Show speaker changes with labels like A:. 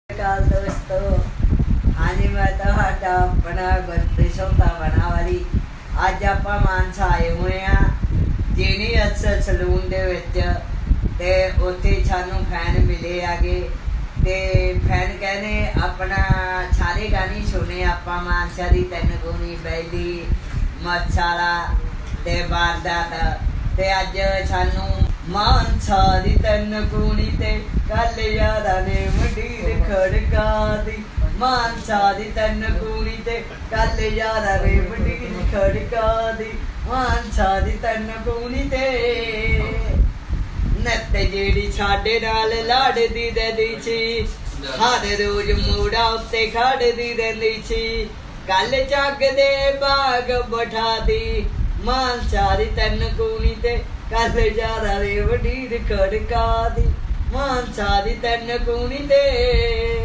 A: ਅਕਾਲ ਦੋਸਤੋ, ਹਾਂਜੀ ਮੈਂ ਤੁਹਾਡਾ ਆਪਣਾ ਗੁਰਪ੍ਰੀਤ ਬਣਾ ਵਾਲੀ। ਅੱਜ ਆਪਾਂ ਮਾਨਸਾ ਆਏ ਹੋਏ ਹਾਂ ਜੀਨੀਅਸ ਸਲੂਨ ਦੇ ਵਿੱਚ, ਤੇ ਉੱਥੇ ਸਾਨੂੰ ਫੈਨ ਮਿਲੇ ਆਗੇ ਤੇ ਫੈਨ ਕਹਿੰਦੇ ਆਪਣਾ ਸਾਰੇ ਗਾਣੇ ਸੁਣੇ ਆਪਾਂ। ਮਾਨਸਾ ਦੀ ਤਿੰਨ ਗੂਣੀ ਬੈਲੀ ਮਸਾਲਾ ਤੇ ਵਾਰਦਾਤ। ਤੇ ਅੱਜ ਸਾਨੂੰ ਮਾਨਸਾ ਦੀ ਤਿੰਨ ਗੂਣੀ ਤੇ ਕੱਲ ਯਾਰਾਂ ਨੇ ਮੰਡੀਰ ਖੜਕਾ ਦੀ। ਮਾਨਸਾ ਦੀ ਤਿੰਨ ਗੂਣੀ ਤੇ ਕੱਲ ਯਾਰਾਂ ਨੇ ਮੰਡੀਰ ਖੜਕਾ ਦੀ। ਮਾਨਸਾ ਦੀ ਤਿੰਨ ਗੂਣੀ ਤੇ ਨੱਤ ਜਿਹੜੀ ਸਾਡੇ ਨਾਲ ਲਾੜਦੀ ਰਹਿੰਦੀ ਸੀ, ਹਰ ਰੋਜ਼ ਮੋੜਾ ਉੱਤੇ ਖੜਦੀ ਰਹਿੰਦੀ ਸੀ। ਕੱਲ ਜੱਗ ਦੇ ਬਾਗ ਬਿਠਾ ਦੀ। ਮਾਨਸਾ ਦੀ ਤਿੰਨ ਗੂਣੀ ਤੇ ਕੱਲ ਯਾਰਾਂ ਨੇ ਮੰਡੀਰ ਖੜਕਾ ਦੀ। ਮਾਨਸਾ ਦੀ ਤਿੰਨ ਗੂਣੀ ਤੇ